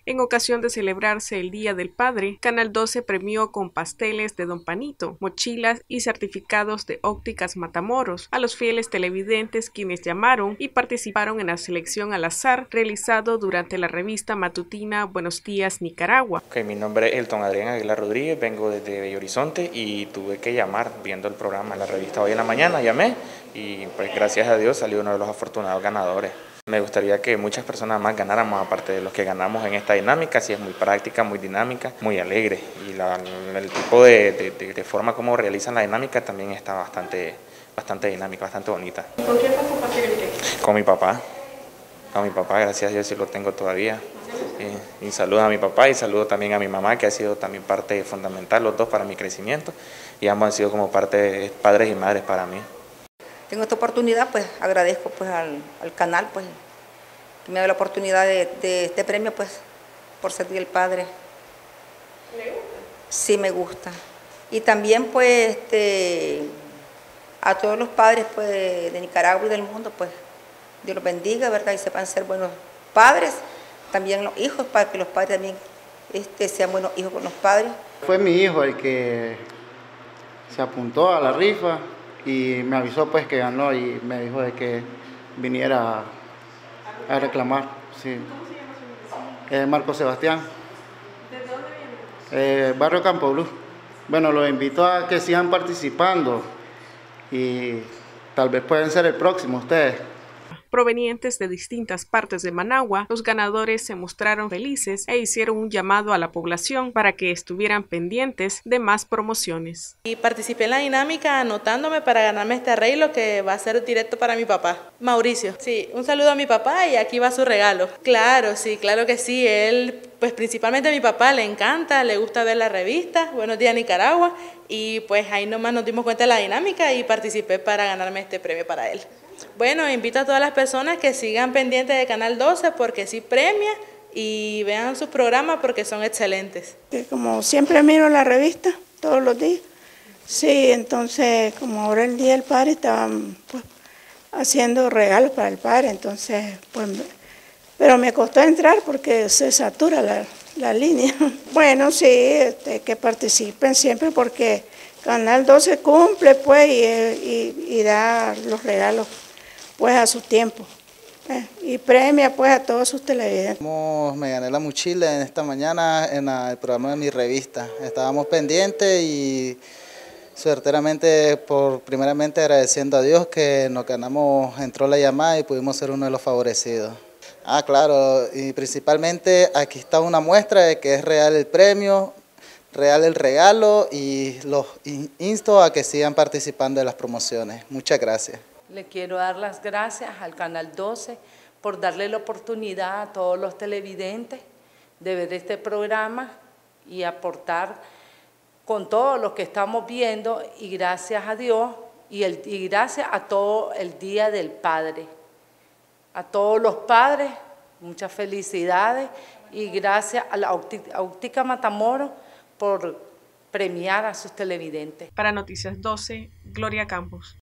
En ocasión de celebrarse el Día del Padre, Canal 12 premió con pasteles de Don Panito, mochilas y certificados de Ópticas Matamoros a los fieles televidentes quienes llamaron y participaron en la selección al azar realizado durante la revista matutina Buenos Días Nicaragua. Mi nombre es Elton Adrián Aguilar Rodríguez, vengo desde Bello Horizonte y tuve que llamar viendo el programa en la revista hoy en la mañana, llamé y pues gracias a Dios salió uno de los afortunados ganadores. Me gustaría que muchas personas más ganáramos, aparte de los que ganamos en esta dinámica, así es muy práctica, muy dinámica, muy alegre. Y el tipo de forma como realizan la dinámica también está bastante dinámica, bastante bonita. ¿Con quién participaste? Con mi papá, gracias a Dios sí lo tengo todavía. Y saludo a mi papá y saludo también a mi mamá, que ha sido también parte fundamental, los dos, para mi crecimiento. Y ambos han sido como padres y madres para mí. Tengo esta oportunidad, pues agradezco pues al canal pues que me da la oportunidad de este premio pues por ser Día del Padre. ¿Le gusta? Sí, me gusta. Y también pues a todos los padres pues de Nicaragua y del mundo pues Dios los bendiga, ¿verdad? Y sepan ser buenos padres, también los hijos, para que los padres también sean buenos hijos con los padres. Fue mi hijo el que se apuntó a la rifa y me avisó pues que ganó y me dijo de que viniera a reclamar. Sí. ¿Cómo se llama su vecino? Marco Sebastián. ¿Desde dónde viene? Barrio Campo Blue. Bueno, los invito a que sigan participando y tal vez pueden ser el próximo ustedes. Provenientes de distintas partes de Managua, los ganadores se mostraron felices e hicieron un llamado a la población para que estuvieran pendientes de más promociones. Y participé en la dinámica anotándome para ganarme este arreglo que va a ser directo para mi papá, Mauricio. Sí, un saludo a mi papá y aquí va su regalo. Claro, sí, claro que sí. Él, pues principalmente a mi papá le encanta, le gusta ver la revista Buenos Días Nicaragua y pues ahí nomás nos dimos cuenta de la dinámica y participé para ganarme este premio para él. Bueno, invito a todas las personas que sigan pendientes de Canal 12 porque sí premia y vean sus programas porque son excelentes. Como siempre miro la revista todos los días, sí, entonces como ahora el Día del Padre estaban pues, haciendo regalos para el padre, entonces pues, pero me costó entrar porque se satura la línea. Bueno, sí, que participen siempre porque Canal 12 cumple pues y da los regalos pues a su tiempo y premia pues a todos sus televidentes. Me gané la mochila en esta mañana en el programa de mi revista. Estábamos pendientes y certeramente primeramente agradeciendo a Dios que nos ganamos, entró la llamada y pudimos ser uno de los favorecidos. Claro, y principalmente aquí está una muestra de que es real el premio, real el regalo y los insto a que sigan participando de las promociones. Muchas gracias. Le quiero dar las gracias al Canal 12 por darle la oportunidad a todos los televidentes de ver este programa y aportar con todo lo que estamos viendo y gracias a Dios y gracias a todo el Día del Padre. A todos los padres, muchas felicidades y gracias a la Óptica Matamoros por premiar a sus televidentes. Para Noticias 12, Gloria Campos.